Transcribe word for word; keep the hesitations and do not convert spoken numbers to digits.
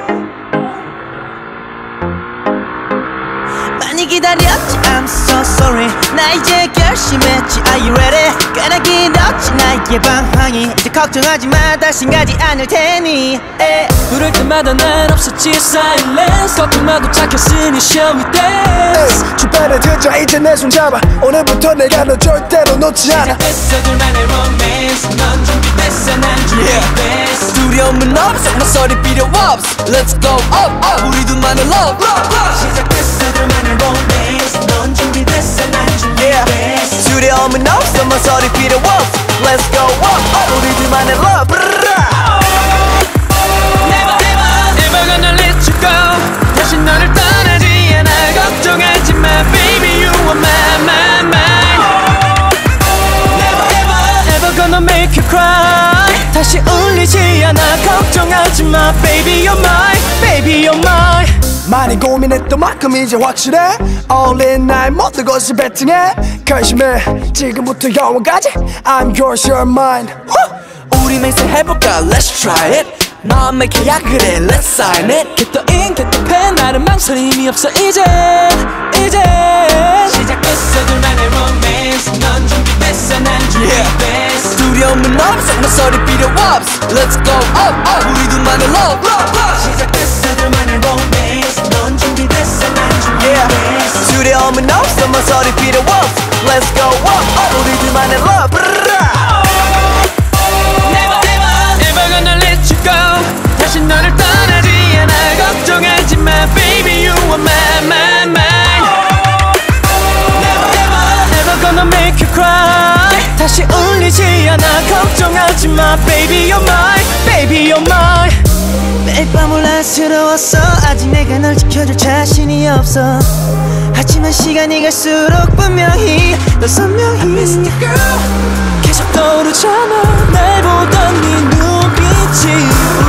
많이 기다렸지 I'm so sorry 나 이제 결심했지 Are you ready? 꽤나 길었지 나의 방황이 이제 걱정하지 마 다신 가지 않을 테니 에. 부를 때마다 난 없었지 silence 걱정 마도 착했으니 show me dance 주변에 들자 이제 내 손 잡아 오늘부터 내가 너 절대로 놓지 않아 시작됐어 둘만의 romance 넌 준비됐어 난 준비됐어 두려움은 없어 모서리 필요 없어 Let's go up up 우리 둘만의 love 시작됐어 둘만의 romance 넌 준비됐어 난 준비됐어 yeah. 두려움은 없어 모서리 필요 없어 Let's go up up 우리 둘만의 love Never never never gonna let you go 다시 너를 떠나지 않아 걱정하지 마 baby you are mine mine mine Never ever ever gonna make you cry 다시 울리지 않아 걱정하지 마 baby you're mine baby you're mine 많이 고민했던 만큼 이제 확실해 All in 날 모든 것을 베팅해 결심해 지금부터 영원까지 I'm yours you're mine 우리 맹세 해볼까 Let's try it 마음의 계약을 해 Let's sign it Get the ink get the pen 나는 망설임이 없어 이제 이제 시작됐어 둘만의 romance 넌 준비됐어 난 준비됐어 yeah. 두려움은 없어 모서리 필요 없어 Let's go up up 우리 둘만의 love 시작됐어 둘만의 romance 넌 준비됐어 난 준비됐어 yeah. 두려움은 없어 모서리 필요 없어 Let's go up up 우리 둘만의 love Never never never gonna let you go 다시 너를 떠나지 않아 걱정하지 마 baby you are mine mine mine Never never never gonna make you cry 다시 울리지 않아 걱정하지 마 baby you're mine baby you're mine 매일 밤 혼란스러웠어 아직 내가 널 지켜줄 자신이 없어 하지만 시간이 갈수록 분명히 더 선명히 I miss you girl 계속 떠오르잖아 날 보던 네 눈빛이